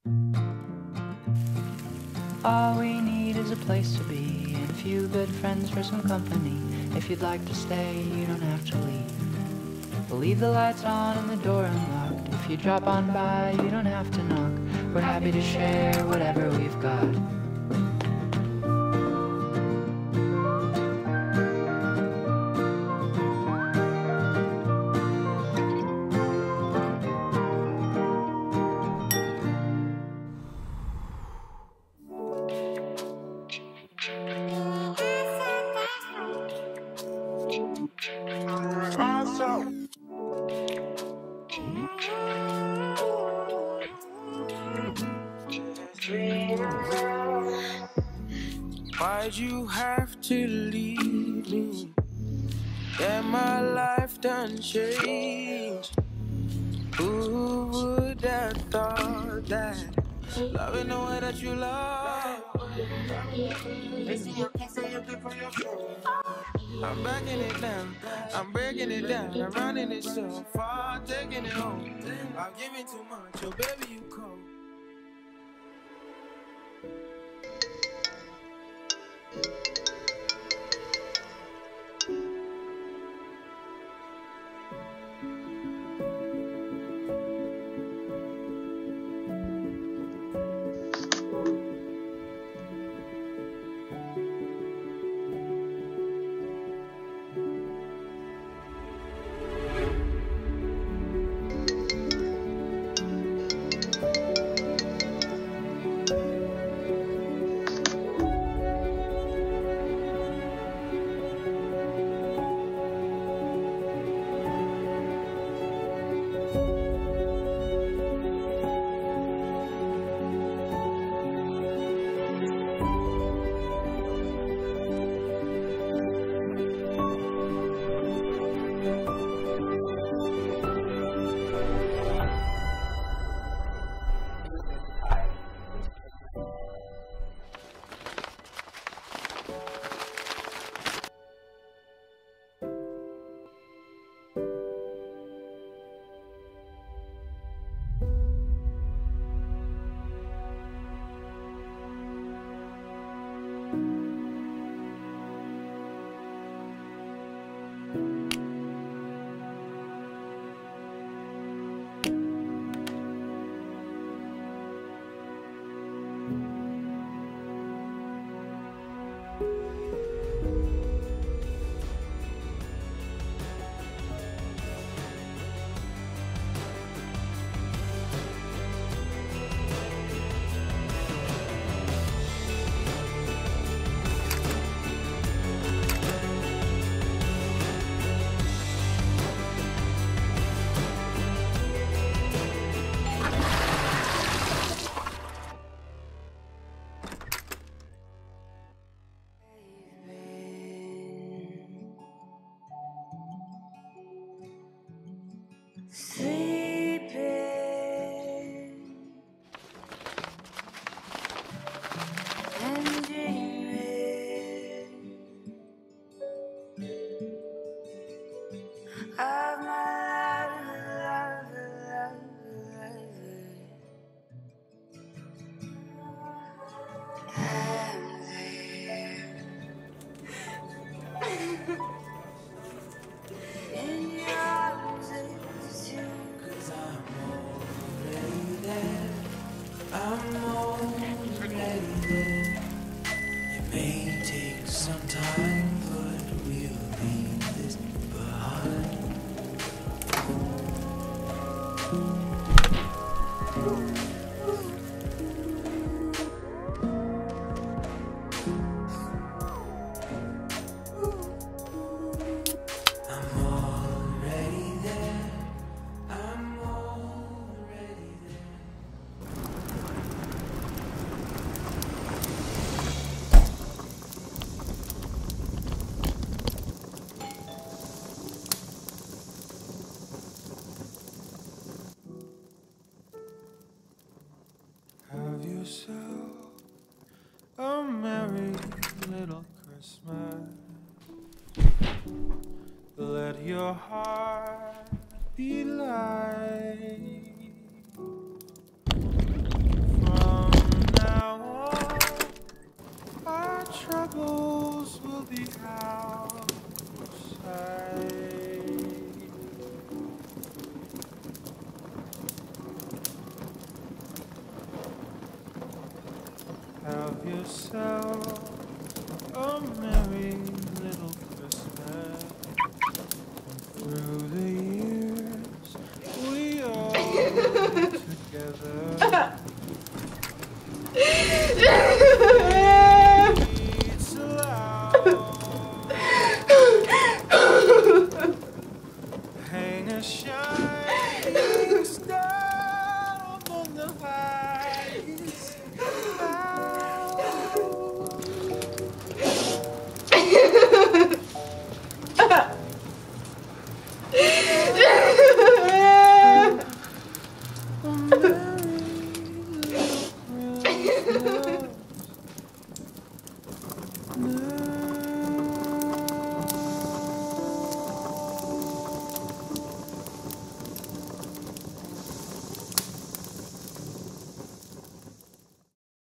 All we need is a place to be and a few good friends for some company. If you'd like to stay, you don't have to leave. We'll leave the lights on and the door unlocked. If you drop on by, you don't have to knock. We're happy to share whatever we've got. Why'd you have to leave me? Yeah, my life done changed. Who would have thought that loving the way that you love? I'm backing it down, I'm breaking it down, I'm running it so far, taking it home. I'm giving too much, oh baby you cold. A merry little Christmas. Let your heart be light. Have yourself a merry little Christmas. Through the years, we all together. It's loud. Hang a shining star on the highest bough.